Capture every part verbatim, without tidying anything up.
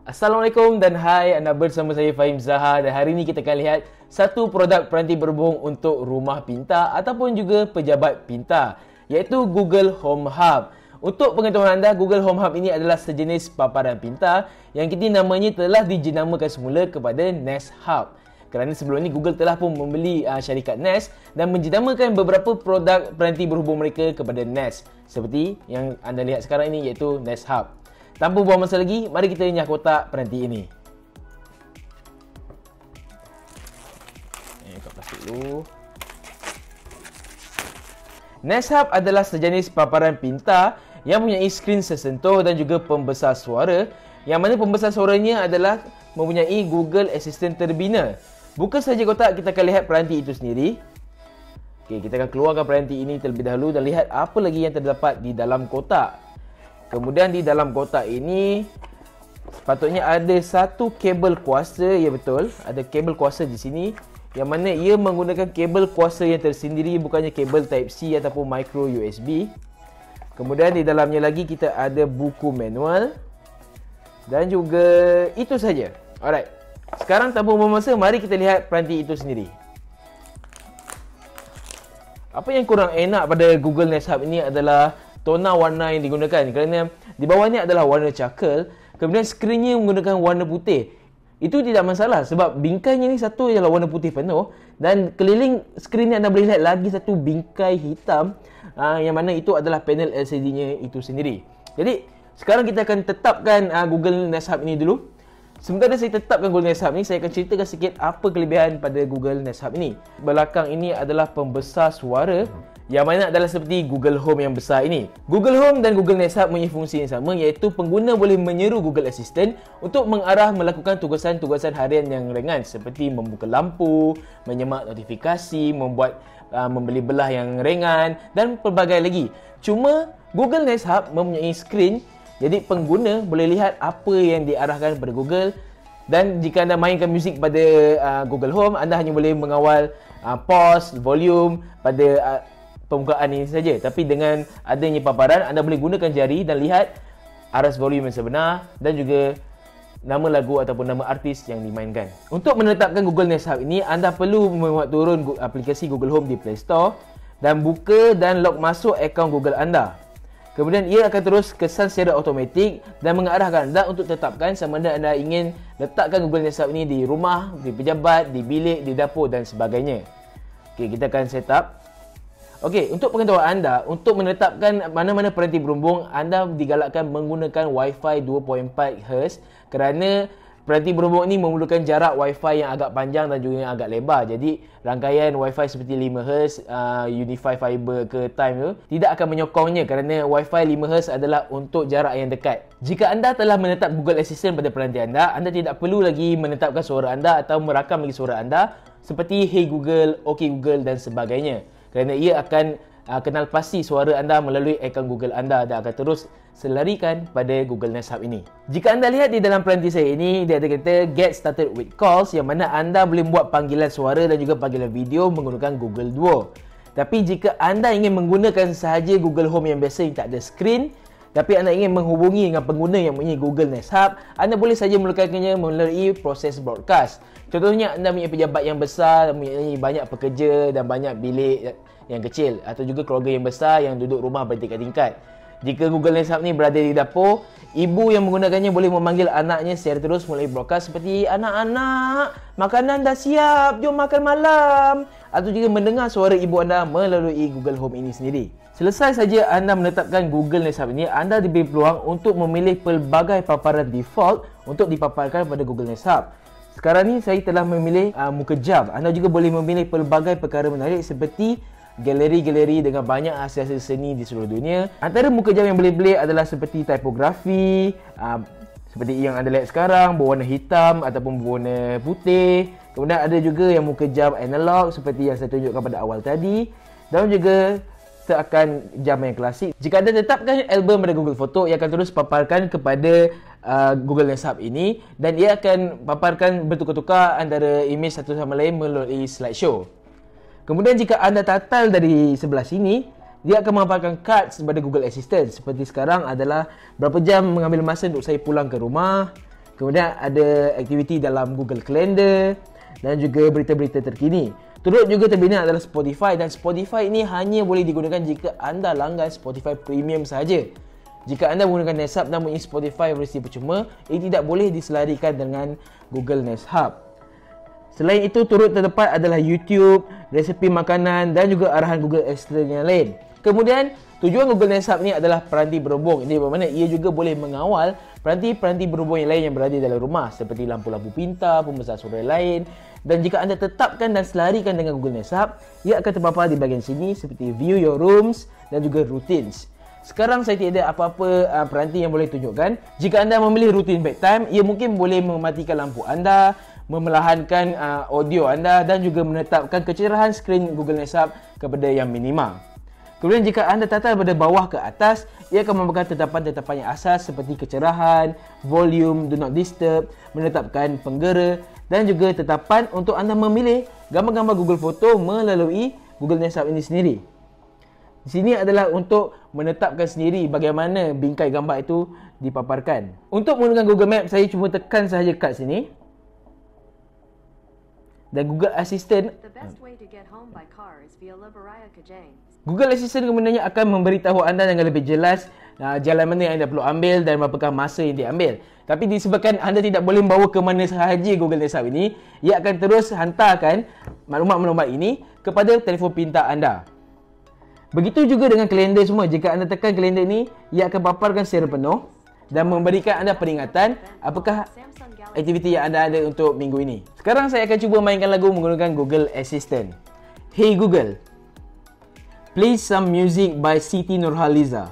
Assalamualaikum dan hai, anda bersama saya Fahim Zahar dan hari ini kita akan lihat satu produk peranti berhubung untuk rumah pintar ataupun juga pejabat pintar, iaitu Google Home Hub. Untuk pengetahuan anda, Google Home Hub ini adalah sejenis paparan pintar yang kini namanya telah dijenamakan semula kepada Nest Hub. Kerana sebelum ini Google telah pun membeli uh, syarikat Nest dan menjenamakan beberapa produk peranti berhubung mereka kepada Nest, seperti yang anda lihat sekarang ini iaitu Nest Hub. Tanpa buang masa lagi, mari kita nyah kotak peranti ini. Ini kat plastik dulu. Nest Hub adalah sejenis paparan pintar yang mempunyai skrin sesentuh dan juga pembesar suara, yang mana pembesar suaranya adalah mempunyai Google Assistant terbina. Buka saja kotak, kita akan lihat peranti itu sendiri. Okey, kita akan keluarkan peranti ini terlebih dahulu dan lihat apa lagi yang terdapat di dalam kotak. Kemudian di dalam kotak ini sepatutnya ada satu kabel kuasa, ya betul, ada kabel kuasa di sini, yang mana ia menggunakan kabel kuasa yang tersendiri, bukannya kabel Type C ataupun micro U S B. Kemudian di dalamnya lagi kita ada buku manual dan juga itu saja. Alright. Sekarang tanpa buang masa, mari kita lihat peranti itu sendiri. Apa yang kurang enak pada Google Nest Hub ini adalah tona warna yang digunakan, kerana di bawahnya adalah warna charcoal, kemudian skrinnya menggunakan warna putih. Itu tidak masalah sebab bingkainya ni satu ialah warna putih penuh dan keliling skrin ni anda boleh lihat lagi satu bingkai hitam, aa, yang mana itu adalah panel L C D-nya itu sendiri. Jadi sekarang kita akan tetapkan aa, Google Nest Hub ini dulu. Sementara saya tetapkan Google Nest Hub ni, saya akan ceritakan sikit apa kelebihan pada Google Nest Hub ini. Belakang ini adalah pembesar suara, yang mana adalah seperti Google Home yang besar ini. Google Home dan Google Nest Hub mempunyai fungsi yang sama, iaitu pengguna boleh menyeru Google Assistant untuk mengarah melakukan tugasan-tugasan harian yang ringan seperti membuka lampu, menyemak notifikasi, membuat uh, membeli belah yang ringan dan pelbagai lagi. Cuma Google Nest Hub mempunyai skrin, jadi pengguna boleh lihat apa yang diarahkan pada Google, dan jika anda mainkan muzik pada uh, Google Home, anda hanya boleh mengawal uh, pause, volume pada uh, pembukaan ini saja. Tapi dengan adanya paparan, anda boleh gunakan jari dan lihat aras volume yang sebenar dan juga nama lagu ataupun nama artis yang dimainkan. Untuk menetapkan Google Nest Hub ini, anda perlu memuat turun aplikasi Google Home di Play Store dan buka dan log masuk akaun Google anda. Kemudian ia akan terus kesan secara automatik dan mengarahkan anda untuk tetapkan sama ada anda ingin letakkan Google Nest Hub ini di rumah, di pejabat, di bilik, di dapur dan sebagainya. Okey, kita akan set up. Okey, untuk pengetahuan anda, untuk menetapkan mana-mana peranti berhubung, anda digalakkan menggunakan Wi-Fi dua titik empat hertz kerana peranti berhubung ini memerlukan jarak Wi-Fi yang agak panjang dan juga yang agak lebar. Jadi rangkaian Wi-Fi seperti lima hertz, uh, Unify Fiber ke Time tu tidak akan menyokongnya kerana Wi-Fi lima hertz adalah untuk jarak yang dekat. Jika anda telah menetap Google Assistant pada peranti anda, anda tidak perlu lagi menetapkan suara anda atau merakam lagi suara anda seperti Hey Google, OK Google dan sebagainya, kerana ia akan uh, kenal pasti suara anda melalui akaun Google anda dan akan terus selarikan pada Google Nest Hub ini. Jika anda lihat di dalam peranti saya ini, dia ada kata Get Started with Calls, yang mana anda boleh buat panggilan suara dan juga panggilan video menggunakan Google Duo. Tapi jika anda ingin menggunakan sahaja Google Home yang biasa yang tak ada skrin, tapi anda ingin menghubungi dengan pengguna yang mempunyai Google Nest Hub, anda boleh saja melakukannya melalui proses broadcast. Contohnya anda mempunyai pejabat yang besar, mempunyai banyak pekerja dan banyak bilik yang kecil, atau juga keluarga yang besar yang duduk rumah bertingkat-tingkat. Jika Google Nest Hub ni berada di dapur, ibu yang menggunakannya boleh memanggil anaknya secara terus melalui broadcast seperti anak-anak, makanan dah siap, jom makan malam, atau juga mendengar suara ibu anda melalui Google Home ini sendiri. Selesai saja anda menetapkan Google Nest Hub ini, anda diberi peluang untuk memilih pelbagai paparan default untuk dipaparkan pada Google Nest Hub. Sekarang ni saya telah memilih uh, muka jam. Anda juga boleh memilih pelbagai perkara menarik seperti galeri-galeri dengan banyak hasil-hasil seni di seluruh dunia. Antara muka jam yang boleh beli adalah seperti tipografi, uh, seperti yang anda lihat sekarang, berwarna hitam ataupun berwarna putih. Kemudian ada juga yang muka jam analog seperti yang saya tunjukkan pada awal tadi, dan juga seakan jam yang klasik. Jika anda tetapkan album pada Google Photo, ia akan terus paparkan kepada uh, Google Nest Hub ini, dan ia akan paparkan bertukar-tukar antara imej satu sama lain melalui slideshow. Kemudian jika anda tatal dari sebelah sini, dia akan memaparkan cards kepada Google Assistant. Seperti sekarang adalah berapa jam mengambil masa untuk saya pulang ke rumah. Kemudian ada aktiviti dalam Google Calendar dan juga berita-berita terkini. Turut juga terbina adalah Spotify, dan Spotify ini hanya boleh digunakan jika anda langgan Spotify Premium sahaja. Jika anda menggunakan Nest Hub namun Spotify versi percuma, ia tidak boleh diselarikan dengan Google Nest Hub. Selain itu, turut terdapat adalah YouTube, resepi makanan dan juga arahan Google Assistant yang lain. Kemudian, tujuan Google Nest Hub ni adalah peranti berhubung. Ini bermakna ia juga boleh mengawal peranti-peranti berhubung yang lain yang berada dalam rumah seperti lampu-lampu pintar, pembesar suara lain. Dan jika anda tetapkan dan selarikan dengan Google Nest Hub, ia akan terpapar di bahagian sini seperti View Your Rooms dan juga Routines. Sekarang saya tidak ada apa-apa uh, peranti yang boleh tunjukkan. Jika anda memilih rutin bedtime, ia mungkin boleh mematikan lampu anda, memerlahankan uh, audio anda dan juga menetapkan kecerahan skrin Google Nest Hub kepada yang minima. Kemudian jika anda tata daripada bawah ke atas, ia akan memberikan tetapan-tetapan yang asas seperti kecerahan, volume, do not disturb, menetapkan penggera dan juga tetapan untuk anda memilih gambar-gambar Google Photo melalui Google Nest Hub ini sendiri. Di sini adalah untuk menetapkan sendiri bagaimana bingkai gambar itu dipaparkan. Untuk menggunakan Google Maps, saya cuma tekan sahaja kat sini. Dan Google Assistant Google Assistant kemudiannya akan memberitahu anda dengan lebih jelas uh, jalan mana yang anda perlu ambil dan berapakah masa yang diambil. Tapi disebabkan anda tidak boleh membawa ke mana sahaja Google Nest Hub ini, ia akan terus hantarkan maklumat-maklumat ini kepada telefon pintar anda. Begitu juga dengan kalender semua. Jika anda tekan kalender ini, ia akan paparkan secara penuh dan memberikan anda peringatan apakah aktiviti yang anda ada untuk minggu ini. Sekarang saya akan cuba mainkan lagu menggunakan Google Assistant. Hey Google, play some music by Siti Nurhaliza.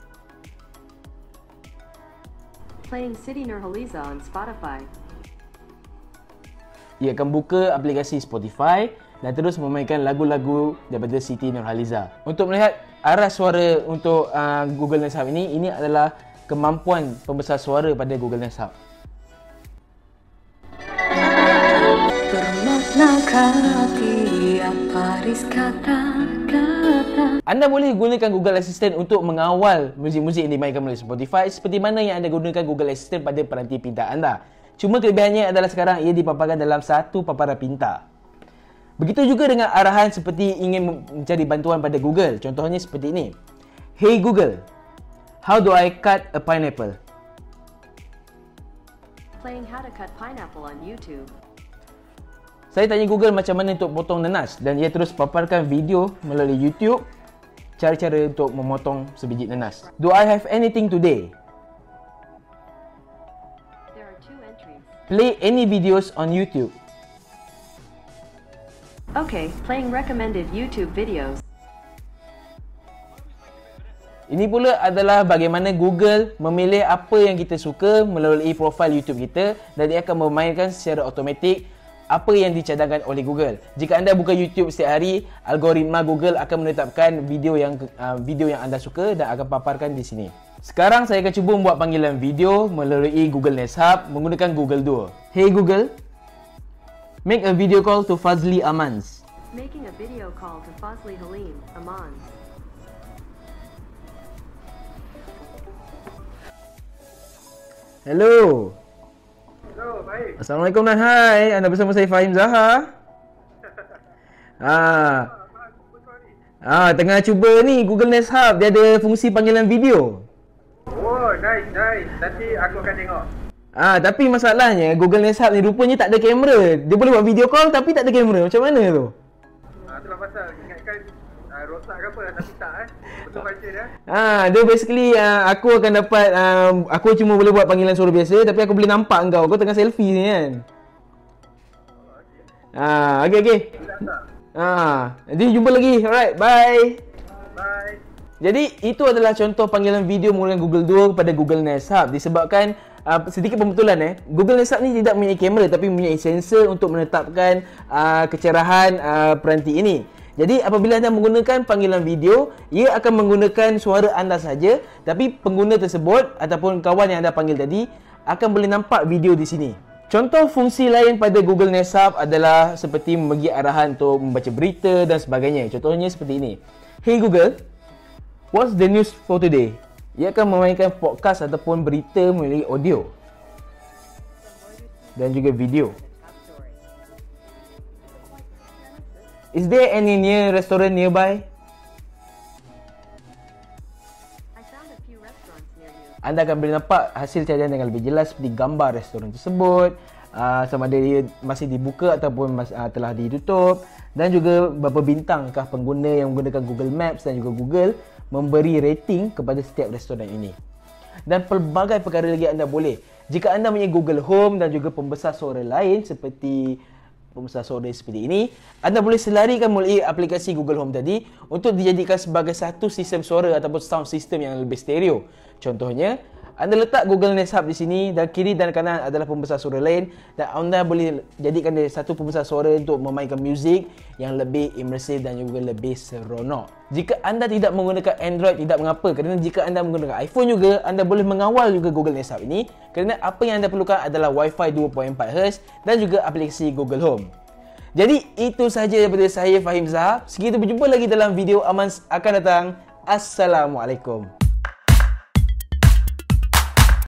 Playing Siti Nurhaliza on Spotify. Ia akan buka aplikasi Spotify dan terus memainkan lagu-lagu daripada Siti Nurhaliza. Untuk melihat arah suara untuk uh, Google Nest Hub ini, ini adalah kemampuan pembesar suara pada Google Nest Hub. Anda boleh gunakan Google Assistant untuk mengawal muzik-muzik yang dimainkan melalui Spotify seperti mana yang anda gunakan Google Assistant pada peranti pintar anda. Cuma kelebihannya adalah sekarang ia dipaparkan dalam satu paparan pintar. Begitu juga dengan arahan seperti ingin mencari bantuan pada Google. Contohnya seperti ini. Hey Google, how do I cut a pineapple? Playing how to cut pineapple on YouTube. Saya tanya Google macam mana untuk potong nanas dan ia terus paparkan video melalui YouTube cara-cara untuk memotong sebiji nanas. Do I have anything today? There are two entries. Play any videos on YouTube. Okay, playing recommended YouTube videos. Ini pula adalah bagaimana Google memilih apa yang kita suka melalui profil YouTube kita dan dia akan memainkan secara automatik apa yang dicadangkan oleh Google. Jika anda buka YouTube setiap hari, algoritma Google akan menetapkan video yang uh, video yang anda suka dan akan paparkan di sini. Sekarang saya akan cuba membuat panggilan video melalui Google Nest Hub menggunakan Google Duo. Hey Google, make a video call to Fazli Amans. Making a video call to Fazli Halim Amans. Hello. Hello, baik. Assalamualaikum dan hai. Anda bersama saya Fahim Zahar. Ah. Ah, tengah cuba ni Google Nest Hub, dia ada fungsi panggilan video. Oh, nice, nice. Nanti aku akan tengok. Ah, tapi masalahnya Google Nest Hub ni rupanya tak ada kamera. Dia boleh buat video call tapi tak ada kamera. Macam mana tu? Ah, itulah pasal ingatkan uh, rosak ke apa tapi tak eh. Betul baca dia. Ah, dia basically uh, aku akan dapat um, aku cuma boleh buat panggilan suara biasa tapi aku boleh nampak engkau. Kau tengah selfie ni kan. Ah, okey okey. Ah, nanti jumpa lagi. Alright, bye. Bye. Jadi itu adalah contoh panggilan video menggunakan Google Duo kepada Google Nest Hub. Disebabkan uh, sedikit pembetulan eh, Google Nest Hub ni tidak mempunyai kamera tapi mempunyai sensor untuk menetapkan uh, kecerahan uh, peranti ini. Jadi apabila anda menggunakan panggilan video, ia akan menggunakan suara anda saja, tapi pengguna tersebut ataupun kawan yang anda panggil tadi akan boleh nampak video di sini. Contoh fungsi lain pada Google Nest Hub adalah seperti membagi arahan untuk membaca berita dan sebagainya. Contohnya seperti ini. Hey Google, what's the news for today? Ia akan memainkan podcast ataupun berita melalui audio. dan juga video. Is there any near restaurant nearby? I found a few restaurants near you. Anda akan boleh nampak hasil carian dengan lebih jelas seperti gambar restoran tersebut, uh, sama ada dia masih dibuka ataupun mas, uh, telah ditutup, dan juga berapa bintangkah pengguna yang menggunakan Google Maps dan juga Google memberi rating kepada setiap restoran ini. Dan pelbagai perkara lagi anda boleh. Jika anda mempunyai Google Home dan juga pembesar suara lain seperti pembesar suara seperti ini, anda boleh selarikan melalui aplikasi Google Home tadi untuk dijadikan sebagai satu sistem suara ataupun sound system yang lebih stereo. Contohnya, anda letak Google Nest Hub di sini dan kiri dan kanan adalah pembesar suara lain, dan anda boleh jadikan dia satu pembesar suara untuk memainkan muzik yang lebih imersif dan juga lebih seronok. Jika anda tidak menggunakan Android, tidak mengapa, kerana jika anda menggunakan iPhone juga, anda boleh mengawal juga Google Nest Hub ini, kerana apa yang anda perlukan adalah Wi-Fi dua titik empat hertz dan juga aplikasi Google Home. Jadi itu sahaja daripada saya, Fahim Zahab. Segitu, berjumpa lagi dalam video Aman akan datang. Assalamualaikum.